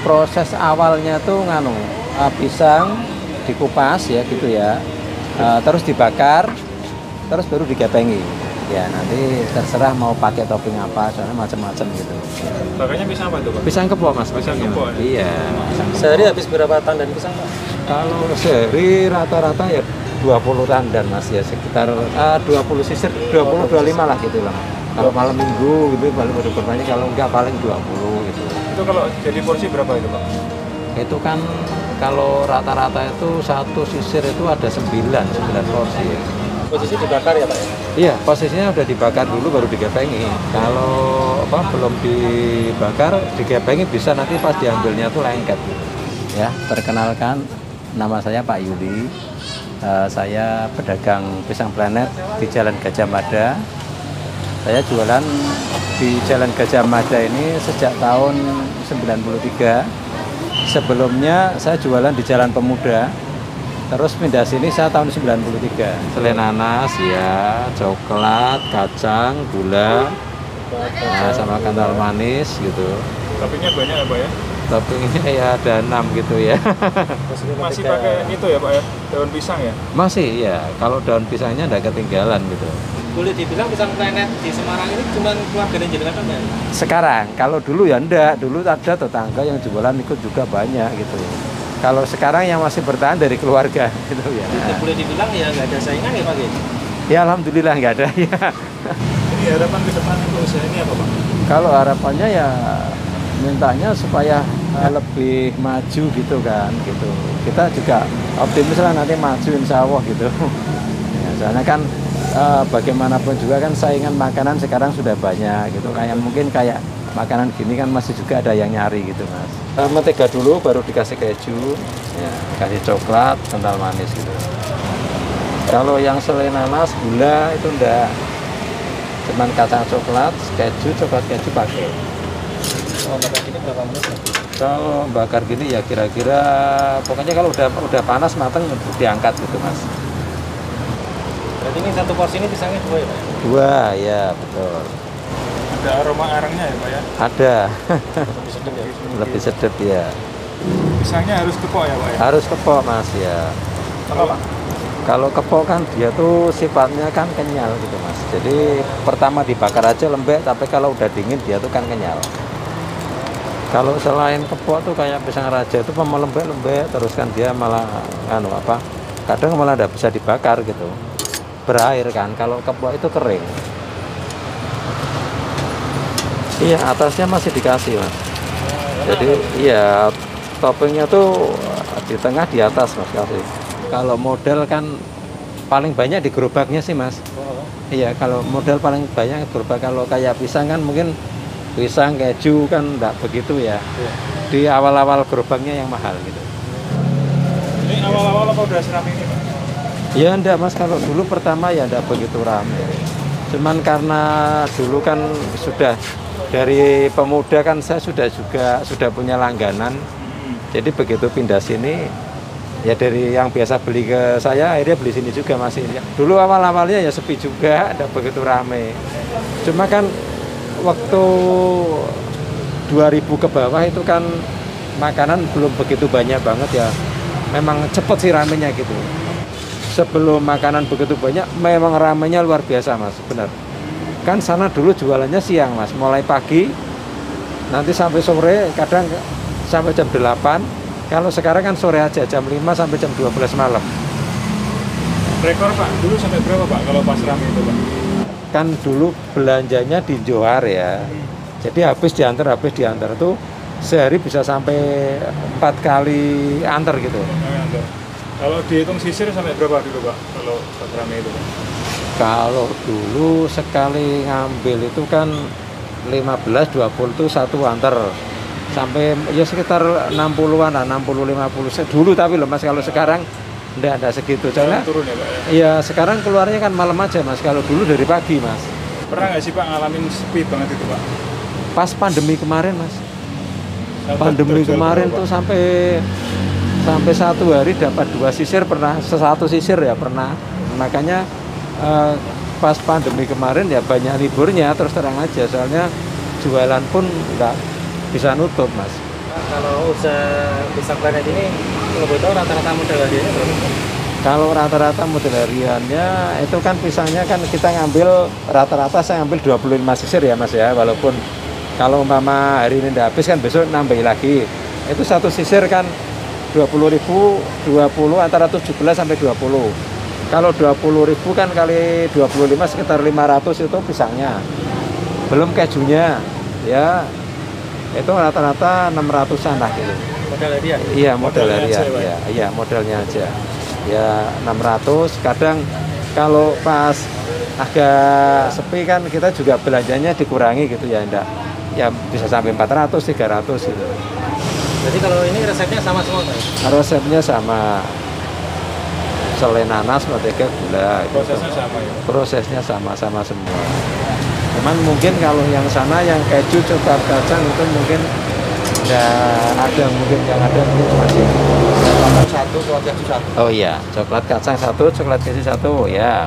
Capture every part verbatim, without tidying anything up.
proses awalnya tuh nganu uh, pisang dikupas ya gitu ya, uh, terus dibakar, terus baru digepengi. Ya nanti terserah mau pakai topping apa, soalnya macam-macam gitu. Bakarnya pisang apa tuh Pak? Pisang kepok Mas. Pisang kepok. Iya. Sehari habis berapa tandan pisang Pak? Kalau sehari rata-rata ya dua puluh tandan Mas, ya sekitar uh, dua puluh sisir, dua puluh dua puluh lima lah gitu lah. Kalau malam minggu gitu paling baru berbanyak, kalau enggak paling dua puluh gitu. Itu kalau jadi porsi berapa itu Pak? Itu kan kalau rata-rata itu satu sisir itu ada sembilan sembilan porsi ya. Posisi dibakar ya Pak ya? Iya, posisinya udah dibakar dulu baru digepengi. Kalau apa belum dibakar, digepengi bisa nanti pas diambilnya tuh lengket gitu. Ya, perkenalkan nama saya Pak Yuli. Uh, saya pedagang pisang planet di Jalan Gajah Mada. Saya jualan di Jalan Gajah Mada ini sejak tahun sembilan puluh tiga. Sebelumnya saya jualan di Jalan Pemuda. Terus pindah sini saya tahun sembilan puluh tiga. Selain nanas ya, coklat, kacang, gula, nah, sama kental manis gitu. Toppingnya banyak ya Pak ya? Toppingnya ya ada enam gitu ya. Masih pakai itu ya Pak ya? Daun pisang ya? Masih ya, kalau daun pisangnya enggak ketinggalan gitu. Boleh dibilang pisang planet di Semarang ini cuma keluarga jenengan kan ya? Sekarang, kalau dulu ya enggak, dulu ada tetangga yang jualan ikut juga banyak gitu. Kalau sekarang yang masih bertahan dari keluarga gitu ya. Jadi boleh dibilang ya nggak ada saingan ya Pak ya? Ya alhamdulillah nggak ada ya. Ini harapan ke depan untuk usaha ini apa Pak? Kalau harapannya ya mintanya supaya uh, lebih maju gitu kan gitu. Kita juga optimis lah nanti maju insya Allah gitu. Ya, soalnya kan uh, bagaimanapun juga kan saingan makanan sekarang sudah banyak gitu. Kayak mungkin kayak makanan gini kan masih juga ada yang nyari gitu Mas. Uh, mentega dulu baru dikasih keju, ya, kasih coklat, kental manis gitu. Kalau yang selain nanas, gula itu enggak, cuman kacang coklat, keju, coklat keju pakai. Oh, bakar gini berapa menit Pak? Kalau bakar gini ya kira-kira pokoknya kalau udah udah panas mateng diangkat gitu Mas. Berarti ini satu porsi ini pisangnya dua ya Pak? Dua ya betul. Ada aroma arangnya ya Pak ya? Ada. Lebih sedap ya? Lebih sedap ya. Pisangnya harus kepok ya Pak ya? Harus kepok Mas ya. Apa Pak? Kalau kepok kan dia tuh sifatnya kan kenyal gitu Mas. Jadi pertama dibakar aja lembek, tapi kalau udah dingin dia tuh kan kenyal. Kalau selain kepok tuh kayak pisang raja itu memang lembek-lembek, terus kan dia malah anu apa? Kadang malah tidak bisa dibakar gitu. Berair kan. Kalau kepok itu kering. Iya, atasnya masih dikasih Mas. Jadi iya toppingnya tuh di tengah di atas Mas kasih. Kalau modal kan paling banyak di gerobaknya sih Mas. Iya, kalau modal paling banyak gerobak. Kalau kayak pisang kan mungkin pisang keju kan enggak begitu ya. Di awal-awal gerobaknya yang mahal gitu. Ini awal-awal apa udah seram ini Pak? Ya enggak Mas, kalau dulu pertama ya enggak begitu ramai. Cuman karena dulu kan sudah dari Pemuda kan saya sudah juga sudah punya langganan. Jadi begitu pindah sini ya dari yang biasa beli ke saya akhirnya beli sini juga masih. Dulu awal-awalnya ya sepi juga, enggak begitu ramai. Cuma kan waktu dua ribu ke bawah itu kan makanan belum begitu banyak banget ya. Memang cepet sih ramenya gitu. Sebelum makanan begitu banyak memang ramenya luar biasa Mas, benar. Kan sana dulu jualannya siang Mas, mulai pagi nanti sampai sore, kadang sampai jam delapan. Kalau sekarang kan sore aja, jam lima sampai jam dua belas malam. Rekor Pak, dulu sampai berapa Pak kalau pas rame itu Pak? Kan dulu belanjanya di Johar ya, jadi habis diantar habis diantar tuh sehari bisa sampai empat kali antar gitu. Kalau dihitung sisir sampai berapa dulu Pak kalau pas rame itu Pak? Kalau dulu sekali ngambil itu kan lima belas dua puluh tuh satu antar sampai ya sekitar enam puluhan lah, enam puluh lima puluh dulu. Tapi loh Mas, kalau sekarang enggak ada segitu. Soalnya turun ya Pak ya? Iya, sekarang keluarnya kan malam aja Mas. Kalau dulu dari pagi Mas. Pernah nggak sih Pak ngalamin sepi banget itu Pak? Pas pandemi kemarin Mas. Sampai Pandemi terjual kemarin berapa, tuh Pak? sampai sampai satu hari dapat dua sisir pernah, satu sisir ya pernah. Makanya eh, pas pandemi kemarin ya banyak liburnya terus terang aja. Soalnya jualan pun nggak bisa nutup Mas. Nah, kalau usaha pisang planet ini kalau boleh tahu rata-rata modal hariannya berapa? Kalau rata-rata model hariannya itu kan pisangnya kan kita ngambil rata-rata saya ngambil dua puluh lima sisir ya Mas ya, walaupun kalau umpama hari ini udah habis kan besok nambah lagi. Itu satu sisir kan dua puluh ribu, dua puluh antara tujuh belas sampai dua puluh. Kalau dua puluh ribu kan kali dua puluh lima sekitar lima ratus itu pisangnya. Belum kejunya ya. Itu rata-rata enam ratusan lah gitu. Modal harian? Iya, modal Modalnya harian. aja, Pak. Iya, iya, modalnya aja. Ya enam ratus. Kadang kalau pas agak sepi kan kita juga belanjanya dikurangi gitu ya, enggak. Ya bisa sampai empat ratus, tiga ratus gitu. Jadi kalau ini resepnya sama semua Pak? Resepnya sama. Selain nanas, mentega, gula. gitu. Prosesnya sama ya. Prosesnya sama-sama semua. Cuman mungkin kalau yang sana yang keju, coklat, kacang itu mungkin nggak ada, mungkin yang ada mungkin cuma sih. Coklat satu, coklat keju satu. Oh iya, coklat kacang satu, coklat keju satu, ya.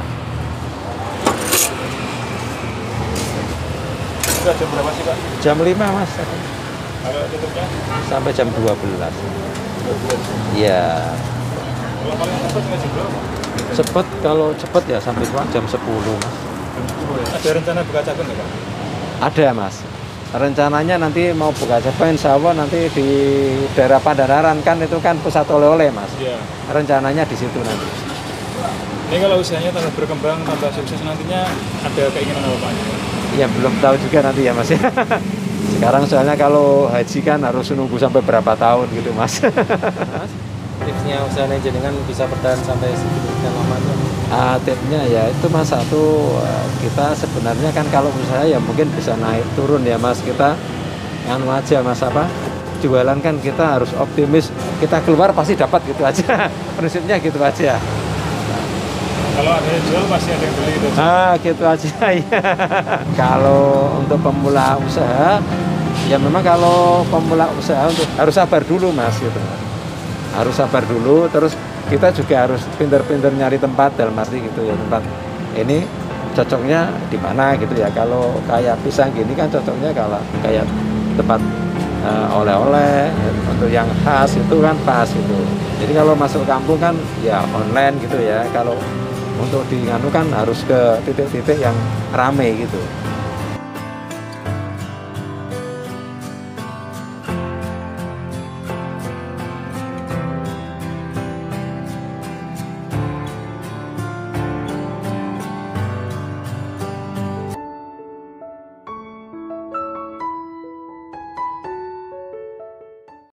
Sudah jam berapa sih Pak? Jam lima Mas, Kalau tutupnya? sampai jam dua belas. Iya. Kalau paling cepat nggak jam berapa? Cepet, kalau cepet ya sampai jam sepuluh Mas. Jam sepuluh ya. Ada rencana buka cabang nggak Pak? Ada Mas. Rencananya nanti mau buka cabang, insya Allah nanti di daerah Pandanaran kan itu kan pusat oleh-oleh Mas. Iya. Rencananya di situ nanti. Ini kalau usahanya tambah berkembang, tambah sukses nantinya ada keinginan apa Pak? Ya belum tahu juga nanti ya Mas. Sekarang soalnya kalau haji kan harus nunggu sampai berapa tahun gitu Mas. Tipsnya usaha jenengan bisa bertahan sampai sekian lama tuh? Ah, tipsnya ya itu Mas, satu eh, kita sebenarnya kan kalau usaha ya mungkin bisa naik turun ya Mas, kita nganu aja Mas, apa jualan kan kita harus optimis, kita keluar pasti dapat gitu aja. Prinsipnya gitu aja. Kalau ada yang jual pasti ada yang beli itu. Ah, gitu aja ya. Kalau untuk pemula usaha ya memang kalau pemula usaha untuk harus sabar dulu Mas gitu. Harus sabar dulu, terus kita juga harus pinter-pinter nyari tempat dalam arti gitu ya, tempat ini cocoknya di mana gitu ya. Kalau kayak pisang gini kan cocoknya kalau kayak tempat eh, oleh-oleh untuk yang khas itu kan pas gitu. Jadi kalau masuk kampung kan ya online gitu ya. Kalau untuk di nganu kan harus ke titik-titik yang rame gitu.